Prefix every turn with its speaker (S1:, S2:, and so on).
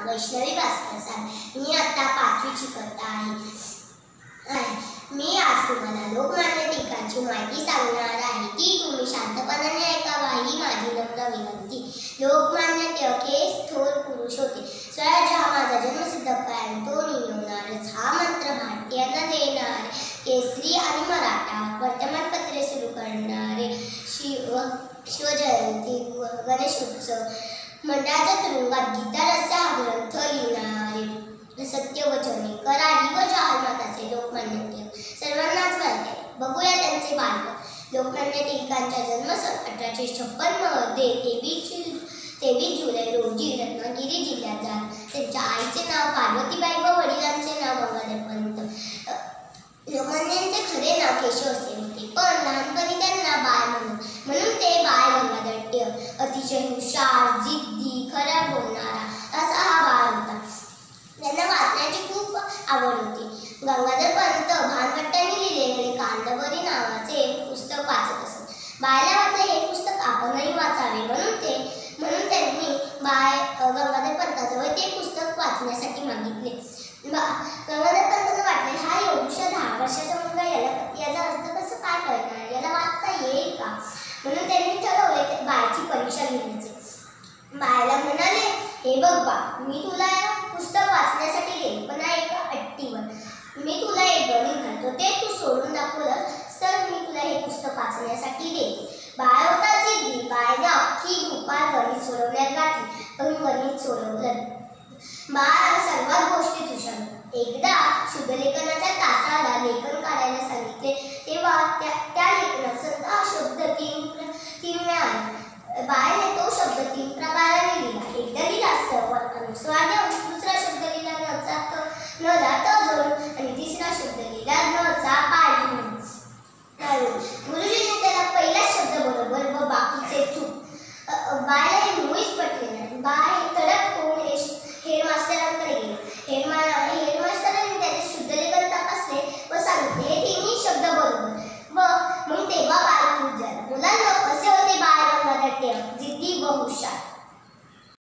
S1: वैष्णवी भास्कर. मी आता 5वी शिकत आहे. मी आज तुम्हाला लोकमान्य टिळकांची माहिती सांगणार आहे. ती तुम्ही शांतपणाने ऐकावा ही माझी नम्र विनंती. लोकमान्य टिळक हे थोर पुरुष होते. स्वराज्य हा माझा जन्मसिद्ध हक्क तो मिळवणारच हा मंत्र भारतीयांना देणारे, केसरी आणि मराठा वर्तमानपत्रे सुरू करणारे, शिवजयंती, गणेशोत्सव मंडळाच्या तुरुंगात गीता रस्ता हा ग्रंथ लिहिणारे, सत्यवचने, करारी व जहालमताचे लोकमान्य टिळक सर्वांनाच माहिती आहे. बघूया त्यांचे बालपण. लोकमान्य टिळकांचा जन्म 1856 मध्ये 23 जुलै रोजी रत्नागिरी जिल्ह्यात झाला. त्यांच्या आईचे नाव पार्वतीबाई व वडिलांचे नाव गंगाधर पंत. लोकमान्यांचे खरे नाव केशव असे होते, पण लहानपणी त्यांना बाळ म्हणून ते बाळ गंगाधर टिळक. अतिशय हुशार, जिद्दी, खरा बोलणारा असा हा बाळ होता. त्यांना वाचण्याची खूप आवड होती. गंगाधर पंत भानकट्ट्यांनी लिहिलेले कादंबरी नावाचे एक पुस्तक वाचत असत. बाळाला वाटले हे पुस्तक आपणही वाचावे, म्हणून त्यांनी गंगाधर पंताजवळ ते पुस्तक वाचण्यासाठी मागितले. गंगाधर पंतांना वाटले हा एवढ्या 10 वर्षाचा मुलगा याचा अर्थ कसं काय कळणार, याला वाचता येईल का, म्हणून त्यांनी ठरवले बाळाची परीक्षा घेण्याचे. बाळाला म्हणाले, हे बघ बा, मी तुला पुस्तक वाचण्यासाठी देईन, पण एका अट्टीवर. मी तुला एक गणित घालतो, ते तू सोडून दाखवलंस तर मी तुला हे पुस्तक वाचण्यासाठी देईन. बाळ होता जिद्दी. बाळाने अख्खी दुपार गणित सोडवण्यात घातली, पण गणित सोडवलं. बाळ सर्वात गोष्टीत हुशार. एकदा शुद्धलेखनाच्या तासाला लेखन करायला सांगितले, तेव्हा त्या लेखनाचा शब्द 3 वेळा आला. बाळाने तो शब्द 3 प्रकाराने लिहिला. एकदा लिहिला अनुस्वार